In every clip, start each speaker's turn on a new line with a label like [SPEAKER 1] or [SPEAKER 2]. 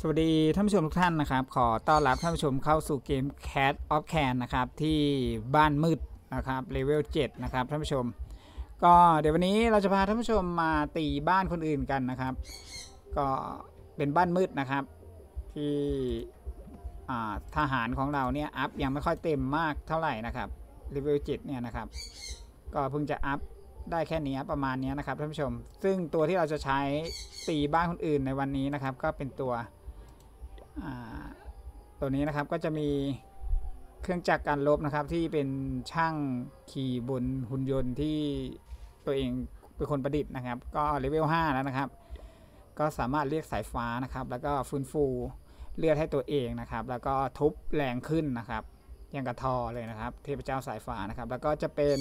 [SPEAKER 1] สวัสดีท่านผู้ชมทุกท่านนะครับขอต้อนรับท่านผู้ชมเข้าสู่เกม Cat of Can นะครับที่บ้านมืดนะครับเลเวล7นะครับท่านผู้ชมก็เดี๋ยววันนี้เราจะพาท่านผู้ชมมาตีบ้านคนอื่นกันนะครับก็เป็นบ้านมืดนะครับที่ทหารของเราเนี่ยอัพยังไม่ค่อยเต็มมากเท่าไหร่นะครับเลเวล7เนี่ยนะครับก็เพิ่งจะอัพได้แค่นี้ประมาณนี้นะครับท่านผู้ชมซึ่งตัวที่เราจะใช้ตีบ้านคนอื่นในวันนี้นะครับก็เป็นตัวนี้นะครับก็จะมีเครื่องจักรการลบนะครับที่เป็นช่างขี่บนหุ่นยนต์ที่ตัวเองเป็นคนประดิษฐ์นะครับก็เลเวล5แล้วนะครับก็สามารถเรียกสายฟ้านะครับแล้วก็ฟื้นฟูเลือดให้ตัวเองนะครับแล้วก็ทุบแรงขึ้นนะครับอย่างกระทอเลยนะครับเทพเจ้าสายฟ้านะครับแล้วก็จะเป็น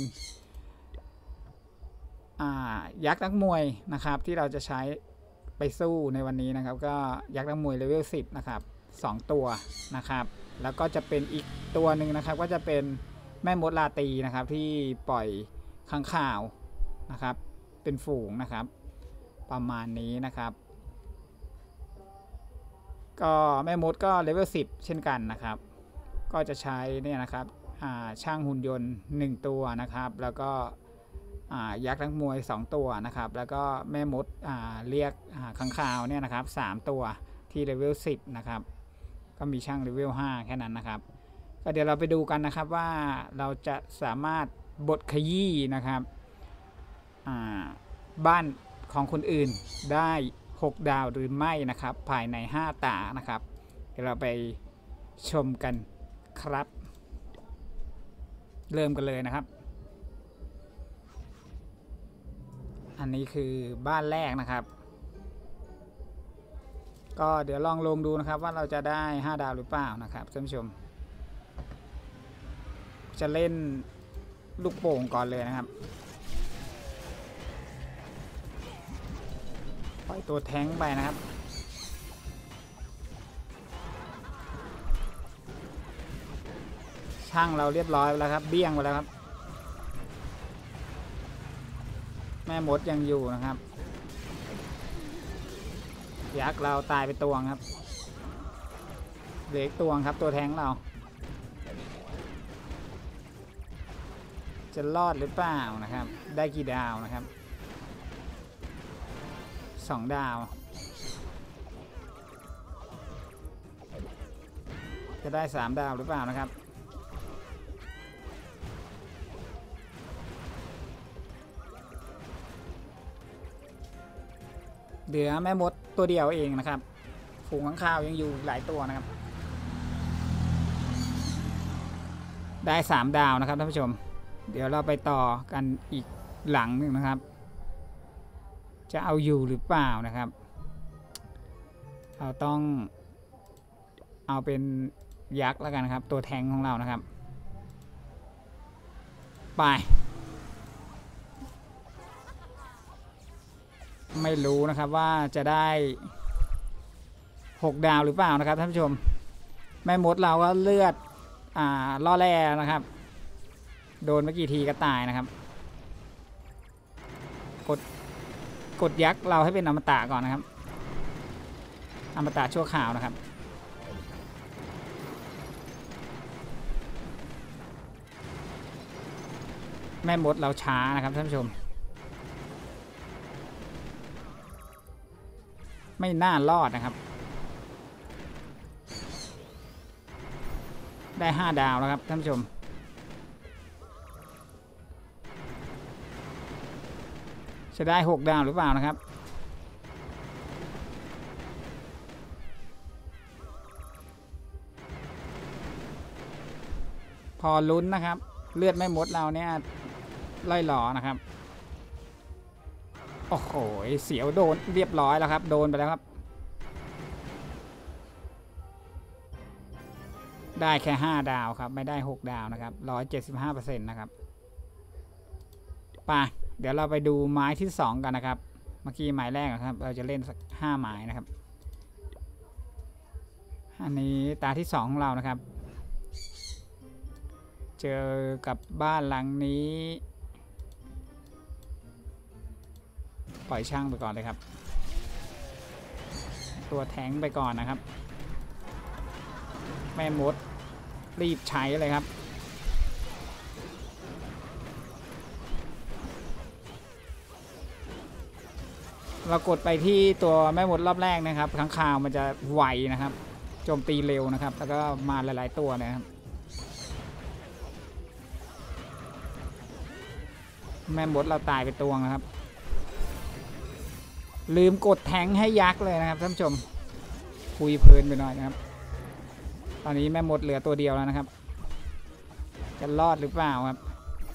[SPEAKER 1] ยักษ์นักมวยนะครับที่เราจะใช้ไปสู้ในวันนี้นะครับก็ยักษ์นักมวยเลเวล10นะครับ2ตัวนะครับแล้วก็จะเป็นอีกตัวหนึ่งนะครับก็จะเป็นแม่มดลาตีนะครับที่ปล่อยข้างข่าวนะครับเป็นฝูงนะครับประมาณนี้นะครับก็แม่มดก็เลเวล10เช่นกันนะครับก็จะใช้เนี่ยนะครับช่างหุ่นยนต์1ตัวนะครับแล้วก็ยักษ์นักมวย2ตัวนะครับแล้วก็แม่มดเรียกข้างข่าวเนี่ยนะครับ3ตัวที่เลเวล10นะครับก็มีช่างเลเวล5แค่นั้นนะครับก็เดี๋ยวเราไปดูกันนะครับว่าเราจะสามารถบดขยี้นะครับบ้านของคนอื่นได้6ดาวหรือไม่นะครับภายใน5ตานะครับเดี๋ยวเราไปชมกันครับเริ่มกันเลยนะครับอันนี้คือบ้านแรกนะครับก็เดี๋ยวลองลงดูนะครับว่าเราจะได้5ดาวหรือเปล่านะครับท่านผู้ชมจะเล่นลูกโป่งก่อนเลยนะครับปล่อยตัวแท้งไปนะครับช่างเราเรียบร้อยแล้วครับเบี้ยงไปแล้วครับแม่มดยังอยู่นะครับยักษ์เราตายไปตัวครับเหล็กตัวครับตัวแทงเราจะรอดหรือเปล่านะครับได้กี่ดาวนะครับ2ดาวจะได้3ดาวหรือเปล่านะครับเหลือแม่มดตัวเดียวเองนะครับฝูงข้างคาวยังอยู่หลายตัวนะครับได้3ดาวนะครับท่านผู้ชมเดี๋ยวเราไปต่อกันอีกหลังหนึ่งนะครับจะเอาอยู่หรือเปล่านะครับเราต้องเอาเป็นยักษ์แล้วกันครับตัวแทงของเรานะครับไปไม่รู้นะครับว่าจะได้6ดาวหรือเปล่านะครับท่านผู้ชมแม่มดเราก็เลือดล่อแร่นะครับโดนเมื่อกี้ทีก็ตายนะครับกดยักษ์เราให้เป็นอมตะก่อนนะครับอมตะชั่วคราวนะครับแม่มดเราช้านะครับท่านผู้ชมไม่น่ารอดนะครับได้5ดาวแล้วครับท่านผู้ชมจะได้6ดาวหรือเปล่านะครับพอลุ้นนะครับเลือดไม่หมดเราเนี่ยไล่หล่อนะครับโอ้โหเสียวโดนเรียบร้อยแล้วครับโดนไปแล้วครับได้แค่5ดาวครับไม่ได้6ดาวนะครับ175%นะครับไปเดี๋ยวเราไปดูไม้ที่2กันนะครับเมื่อกี้ไม้แรกนะครับเราจะเล่นสัก5ไม้นะครับอันนี้ตาที่2ของเรานะครับเจอกับบ้านหลังนี้ปล่อยช่างไปก่อนเลยครับตัวแทงไปก่อนนะครับแม่มดรีบใช้เลยครับเรากดไปที่ตัวแม่มดรอบแรกนะครับค้างคาวมันจะไวนะครับโจมตีเร็วนะครับแล้วก็มาหลายๆตัวนะครับแม่มดเราตายไปตัวนะครับลืมกดแทงให้ยักษ์เลยนะครับท่านผู้ชมคุยเพลินไปหน่อยนะครับตอนนี้แม่มดเหลือตัวเดียวแล้วนะครับจะรอดหรือเปล่าครับ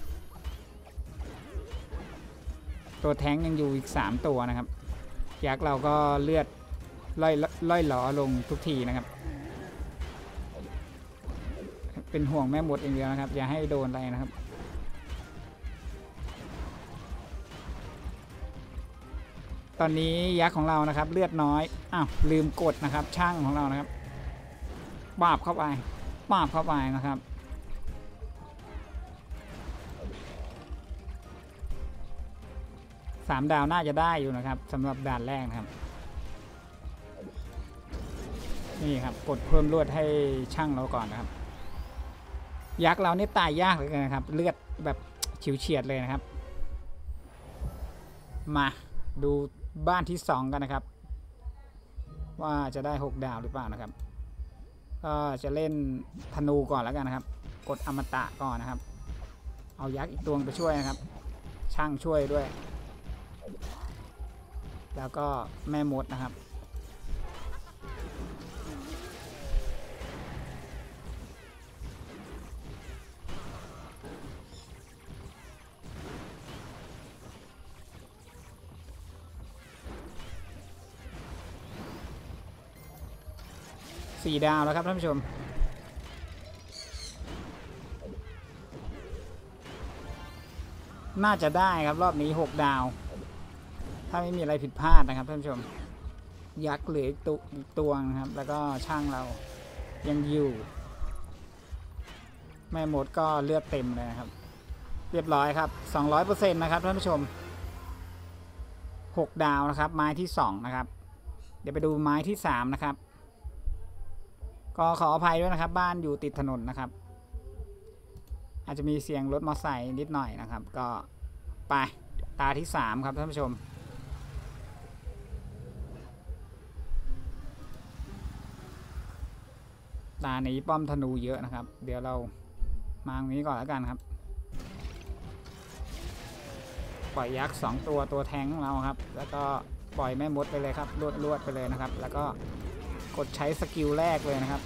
[SPEAKER 1] ตัวแทงยังอยู่อีก3ตัวนะครับยักษ์เราก็เลือดล่อยหลอลงทุกทีนะครับเป็นห่วงแม่มดอย่างเดียวนะครับอย่าให้โดนอะไรนะครับตอนนี้ยักษ์ของเรานะครับเลือดน้อยอ้าวลืมกดนะครับช่างของเรานะครับปาบเข้าไปนะครับ3 ดาวน่าจะได้อยู่นะครับสำหรับด่านแรกนะครับนี่ครับกดเพิ่มเลือดให้ช่างเราก่อนนะครับยักษ์เรานี่ตายยากเลยนะครับเลือดแบบฉิวเฉียดเลยนะครับมาดูบ้านที่2กันนะครับว่าจะได้6 ดาวหรือเปล่านะครับก็จะเล่นธนูก่อนแล้วกันนะครับกดอมตะก่อนนะครับเอายักษ์อีกตัวไปช่วยนะครับช่างช่วยด้วยแล้วก็แม่มดนะครับ4 ดาวแล้วครับท่านผู้ชมน่าจะได้ครับรอบนี้6 ดาวถ้าไม่มีอะไรผิดพลาดนะครับท่านผู้ชมยักษ์เหลืออีกตัวนะครับแล้วก็ช่างเรายังอยู่แม่มดก็เลือดเต็มเลยครับเรียบร้อยครับ 200% นะครับท่านผู้ชม6 ดาวนะครับไม้ที่2นะครับเดี๋ยวไปดูไม้ที่3นะครับก็ขออภัยด้วยนะครับบ้านอยู่ติดถนนนะครับอาจจะมีเสียงรถมอเตอร์ไซค์นิดหน่อยนะครับก็ไปตาที่3ครับท่านผู้ชมตานี้ป้อมธนูเยอะนะครับเดี๋ยวเรามาตรงนี้ก่อนแล้วกันครับปล่อยยักษ์2 ตัวแทงเราครับแล้วก็ปล่อยแม่มดไปเลยครับลวดไปเลยนะครับแล้วก็กดใช้สกิลแรกเลยนะครับ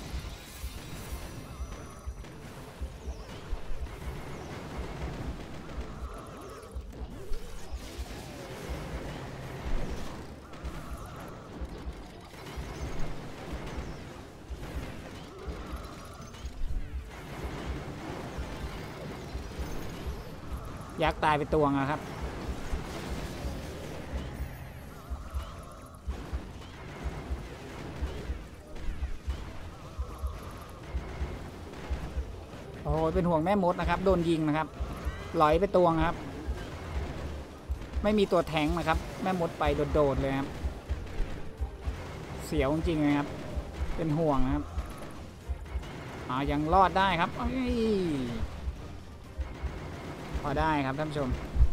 [SPEAKER 1] ยักษ์ตายไปตัวนะครับโอ้โหเป็นห่วงแม่มดนะครับโดนยิงนะครับหลอยไปตัวครับไม่มีตัวแทงนะครับแม่มดไปโดดเลยครับเสียวจริงๆนะครับเป็นห่วงนะครับยังรอดได้ครับพอได้ครับท่านผู้ชม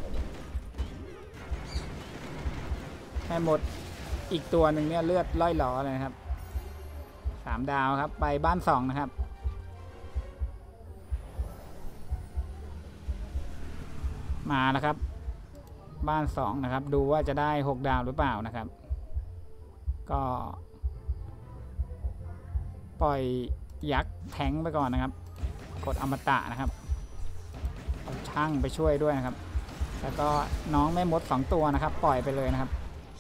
[SPEAKER 1] แม่มดอีกตัวหนึ่งเนี่ยเลือดล่อยหลอเลยครับ3 ดาวครับไปบ้าน2นะครับมาแล้วครับบ้าน2นะครับดูว่าจะได้6 ดาวหรือเปล่านะครับก็ปล่อยยักษ์แทงไปก่อนนะครับกดอมตะนะครับเอาช่างไปช่วยด้วยนะครับแล้วก็น้องแม่มด2 ตัวนะครับปล่อยไปเลยนะครับ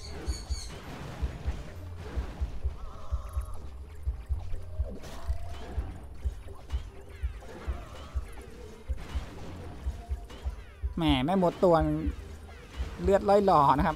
[SPEAKER 1] แหมแม่มดตัวเลือดล่อยหล่อนะครับ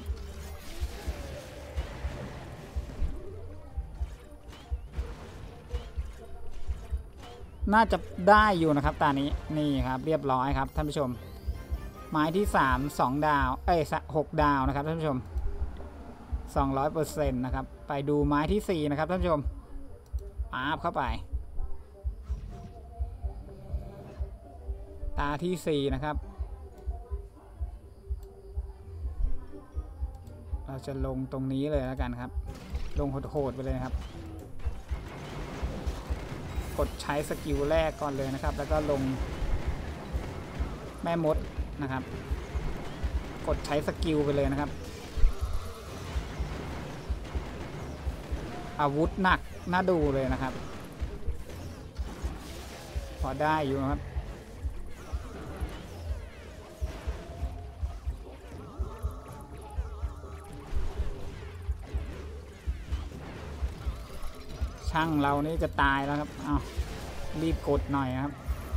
[SPEAKER 1] น่าจะได้อยู่นะครับตานี้นี่ครับเรียบร้อยครับท่านผู้ชมไม้ที่3 2 ดาว6 ดาวนะครับท่านผู้ชม 200%นะครับไปดูไม้ที่4นะครับท่านผู้ชมป๊าบเข้าไปตาที่4นะครับเราจะลงตรงนี้เลยแล้วกันครับลงโหดๆไปเลยครับกดใช้สกิลแรกก่อนเลยนะครับแล้วก็ลงแม่มดนะครับกดใช้สกิลไปเลยนะครับอาวุธหนักน่าดูเลยนะครับพอได้อยู่ครับช่างเรานี่จะตายแล้วครับอ้าวรีบกดหน่อยครับ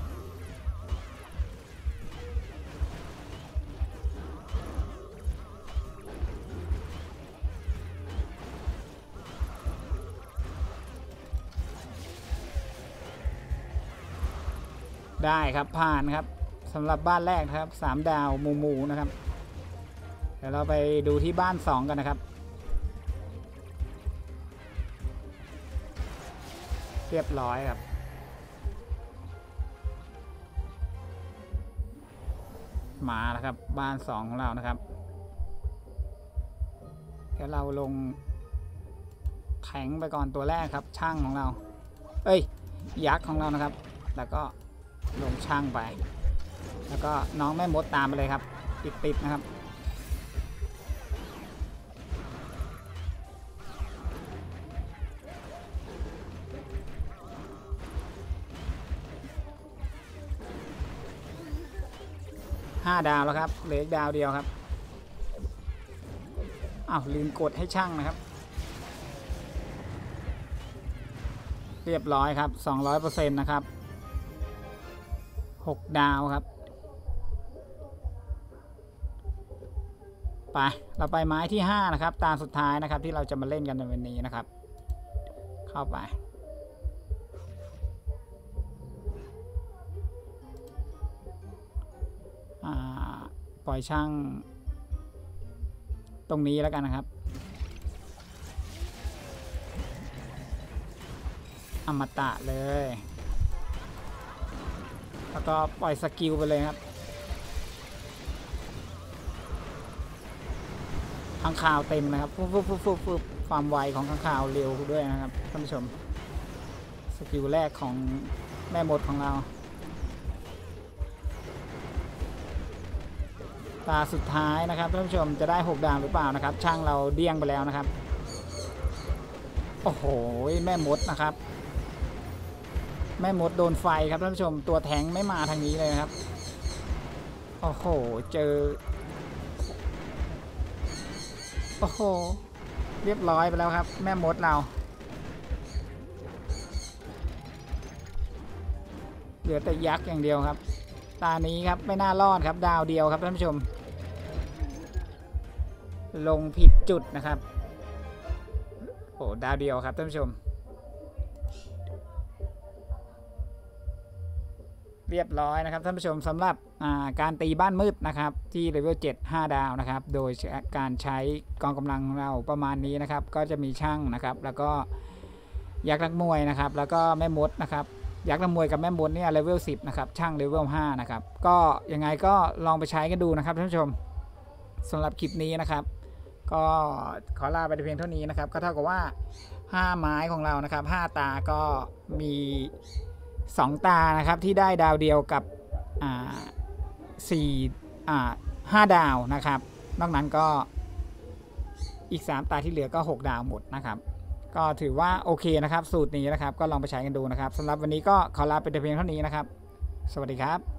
[SPEAKER 1] ได้ครับผ่านครับสำหรับบ้านแรกนะครับ3 ดาวหมูนะครับเดี๋ยวเราไปดูที่บ้าน2กันนะครับเรียบร้อยครับมาแล้วครับบ้าน2ของเรานะครับเดี๋ยวเราลงแข็งไปก่อนตัวแรกครับช่างของเรายักษ์ของเรานะครับแล้วก็ลงช่างไปแล้วก็น้องแม่มดตามไปเลยครับติดนะครับ5 ดาวแล้วครับเหลืออีกดาวเดียวครับอ้าวลืมกดให้ช่างนะครับเรียบร้อยครับ 200% นะครับ6 ดาวครับไปเราไปไม้ที่5นะครับตาสุดท้ายนะครับที่เราจะมาเล่นกันในวันนี้นะครับเข้าไปปล่อยช่างตรงนี้แล้วกันนะครับอมตะเลยแล้วก็ปล่อยสกิลไปเลยครับข้างข่าวเต็มนะครับฟุบความไวของข้างข่าวเร็วด้วยนะครับท่านผู้ชมสกิลแรกของแม่มดของเราตาสุดท้ายนะครับท่านผู้ชมจะได้6 ดาวหรือเปล่านะครับช่างเราเดี้ยงไปแล้วนะครับโอ้โหแม่มดนะครับแม่มดโดนไฟครับท่านผู้ชมตัวแทงไม่มาทางนี้เลยนะครับโอ้โหเจอโอ้โหเรียบร้อยไปแล้วครับแม่มดเราเหลือแต่ยักษ์อย่างเดียวครับตานี้ครับไม่น่ารอดครับดาวเดียวครับท่านผู้ชมลงผิดจุดนะครับโอ้ดาวเดียวครับท่านผู้ชมเรียบร้อยนะครับท่านผู้ชมสำหรับการตีบ้านมืดนะครับที่เลเวล7 5 ดาวนะครับโดยการใช้กองกำลังเราประมาณนี้นะครับก็จะมีช่างนะครับแล้วก็ยักษ์นักมวยนะครับแล้วก็แม่มดนะครับยักษ์นักมวยกับแม่มดเนี่ยเลเวล10นะครับช่างเลเวล5นะครับก็ยังไงก็ลองไปใช้กันดูนะครับท่านผู้ชมสำหรับคลิปนี้นะครับก็ขอลาไปเพียงเท่านี้นะครับก็เท่ากับว่า5 ไม้ของเรานะครับ5 ตาก็มี2 ตานะครับที่ได้ดาวเดียวกับ5 ดาวนะครับนอกนั้นก็อีก3 ตาที่เหลือก็6 ดาวหมดนะครับก็ถือว่าโอเคนะครับสูตรนี้นะครับก็ลองไปใช้กันดูนะครับสำหรับวันนี้ก็ขอลาไปเพียงเท่านี้นะครับสวัสดีครับ